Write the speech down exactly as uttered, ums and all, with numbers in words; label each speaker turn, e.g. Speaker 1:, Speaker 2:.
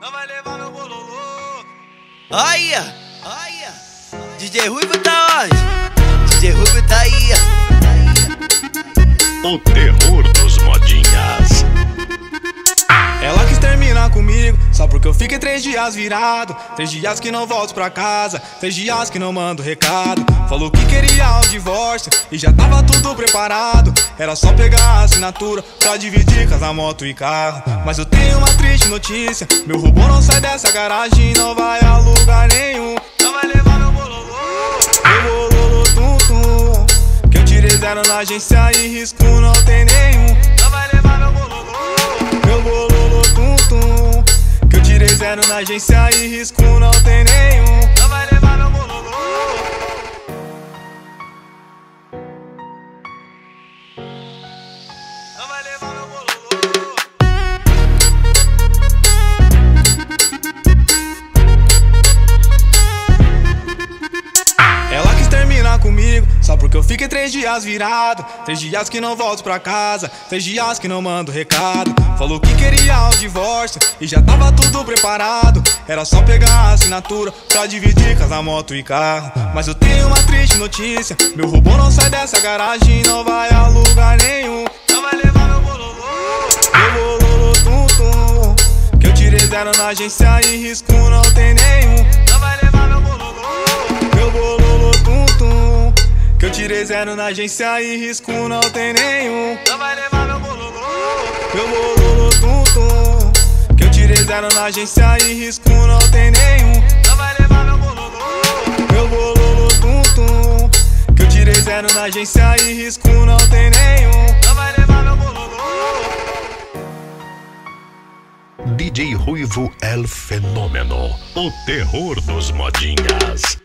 Speaker 1: não vai levar meu bololô.
Speaker 2: Olha, olha, D J Ruivo tá onde? D J Ruivo tá aí,
Speaker 3: ó. O terror dos modinhas.
Speaker 1: Ela quis terminar comigo, só porque eu fiquei três dias virado. Três dias que não volto pra casa, três dias que não mando recado. Falou que queria o divórcio e já tava tudo preparado. Era só pegar a assinatura pra dividir casa, moto e carro. Mas eu tenho uma triste notícia: meu robô não sai dessa garagem, não vai a lugar nenhum. Não vai levar meu bololô, meu bololô tum tum, que eu tirei zero na agência e risco não tem nenhum. Não vai levar meu bololô, meu bololô tum tum, que eu tirei zero na agência e risco não tem nenhum. Não vai levar meu bololô. Não vai levar meu bololô. Ela quis terminar comigo, só porque eu fiquei três dias virado. Três dias que não volto pra casa, três dias que não mando recado. Falou que queria o divórcio e já tava tudo preparado. Era só pegar a assinatura pra dividir casa, moto e carro. Mas eu tenho uma triste notícia: meu robô não sai dessa garagem, não vai a lugar nenhum. Não vai levar meu bololô, meu bololô tum tum, que eu tirei zero na agência e risco não tem nenhum. Não vai levar meu bololô, meu bololô tum tum, que eu tirei zero na agência e risco não tem nenhum. Não vai levar meu bololô, meu bololô tum tum, que eu tirei zero na agência e risco não tem nenhum. Não vai levar meu bololô, meu bololô tum tum, que eu tirei zero na agência e risco não tem nenhum. Não vai levar meu bololô.
Speaker 3: D J Ruivo El Fenômeno, o terror dos modinhas.